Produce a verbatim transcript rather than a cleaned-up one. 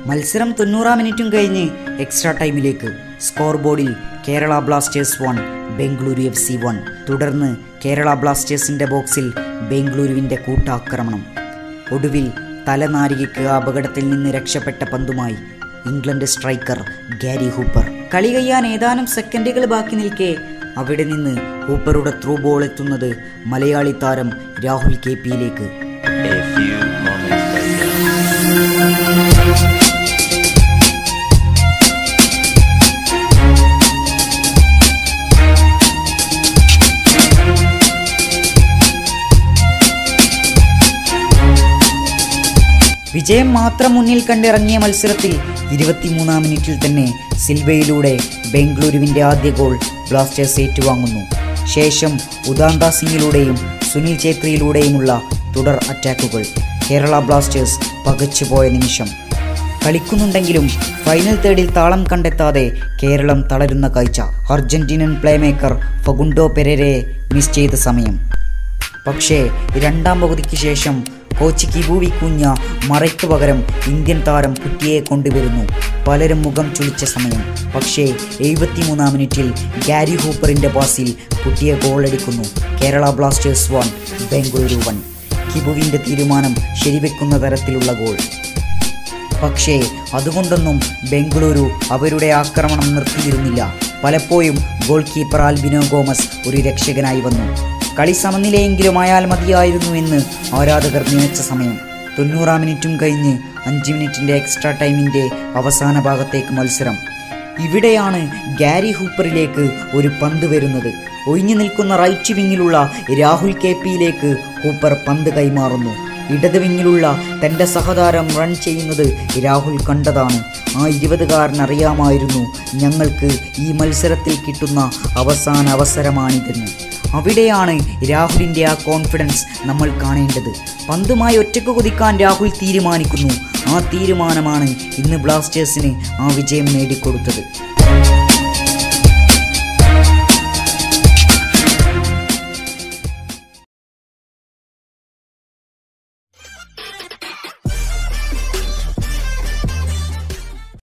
മത്സരം തൊണ്ണൂറാം മിനിറ്റും കഴിഞ്ഞ് എക്സ്ട്രാ ടൈമിലേക്ക്. സ്കോർ ബോർഡിൽ Kerala Blasters one, Bengaluru F C one. തുടർന്ന് കേരള ബ്ലാസ്റ്റേഴ്സിൻ്റെ ബോക്സിൽ ബംഗളൂരുവിൻ്റെ കൂട്ടാക്രമണം. ഒടുവിൽ തലനാരികയ്ക്ക് അപകടത്തിൽ നിന്ന് രക്ഷപ്പെട്ട പന്തുമായി ഇംഗ്ലണ്ട് സ്ട്രൈക്കർ ഗാരി ഹൂപ്പർ. കളി കഴിയാൻ ഏതാനും സെക്കൻഡുകൾ ബാക്കി നിൽക്കെ അവിടെ നിന്ന് ഹൂപ്പറുടെ ത്രൂ ബോൾ എത്തുന്നത് മലയാളി താരം രാഹുൽ കെ പിയിലേക്ക്. വിജയം മാത്രം മുന്നിൽ കണ്ടിറങ്ങിയ മത്സരത്തിൽ ഇരുപത്തിമൂന്നാം മിനിറ്റിൽ തന്നെ സിൽവയിലൂടെ ബംഗളൂരുവിൻ്റെ ആദ്യ ഗോൾ ബ്ലാസ്റ്റേഴ്സ് ഏറ്റുവാങ്ങുന്നു. ശേഷം ഉദാന്ത സിംഗിലൂടെയും സുനിൽ ഛേത്രിയിലൂടെയുമുള്ള തുടർ അറ്റാക്കുകൾ. കേരള ബ്ലാസ്റ്റേഴ്സ് പകച്ചുപോയ നിമിഷം. കളിക്കുന്നുണ്ടെങ്കിലും ഫൈനൽ തേർഡിൽ താളം കണ്ടെത്താതെ കേരളം തളരുന്ന കാഴ്ച. അർജന്റീനൻ പ്ലേമേക്കർ ഫഗുണ്ടോ പെരേരയെ മിസ് ചെയ്ത സമയം. പക്ഷേ രണ്ടാം പകുതിക്ക് ശേഷം കോച്ച് ഘᴏᴜᴇ മറയ്ക്ക് പകരം ഇന്ത്യൻ താരം കുറ്റിയെ കൊണ്ടുവരുന്നു. പലരും മുഖം ചുളിച്ച സമയം. പക്ഷേ എഴുപത്തിമൂന്നാം മിനിറ്റിൽ ഗാരി ഹൂപ്പറിൻ്റെ പാസിൽ കുറ്റിയെ ഗോളടിക്കുന്നു. Kerala Blasters one, Bengaluru one. ഘᴏᴜവിൻ്റെ തീരുമാനം ശരിവെക്കുന്ന തരത്തിലുള്ള ഗോൾ. പക്ഷേ അതുകൊണ്ടൊന്നും ബംഗളൂരു അവരുടെ ആക്രമണം നിർത്തിയിരുന്നില്ല. പലപ്പോഴും ഗോൾ കീപ്പർ ആൽബിനോ ഗോമസ് ഒരു രക്ഷകനായി വന്നു. കളി സമനിലയെങ്കിലും ആയാൽ മതിയായിരുന്നു എന്ന് ആരാധകർ നനച്ച സമയം. തൊണ്ണൂറാം മിനിറ്റും കഴിഞ്ഞ് അഞ്ച് മിനിറ്റിൻ്റെ എക്സ്ട്രാ ടൈമിൻ്റെ അവസാന ഭാഗത്തേക്ക് മത്സരം. ഇവിടെയാണ് ഗാരി ഹൂപ്പറിലേക്ക് ഒരു പന്ത് വരുന്നത്. ഒഴിഞ്ഞു നിൽക്കുന്ന റൈറ്റ് വിങ്ങിലുള്ള രാഹുൽ കെ പിയിലേക്ക് ഹൂപ്പർ പന്ത് കൈമാറുന്നു. ഇടത് വിങ്ങിലുള്ള തൻ്റെ സഹതാരം റൺ ചെയ്യുന്നത് രാഹുൽ കണ്ടതാണ്. ആ ഇരുപതുകാരൻ അറിയാമായിരുന്നു ഞങ്ങൾക്ക് ഈ മത്സരത്തിൽ കിട്ടുന്ന അവസാന അവസരമാണിതെന്ന്. അവിടെയാണ് രാഹുലിൻ്റെ ആ കോൺഫിഡൻസ് നമ്മൾ കാണേണ്ടത്. പന്തുമായി ഒറ്റക്ക് കുതിക്കാൻ രാഹുൽ തീരുമാനിക്കുന്നു. ആ തീരുമാനമാണ് ഇന്ന് ബ്ലാസ്റ്റേഴ്സിന് ആ വിജയം നേടിക്കൊടുത്തത്.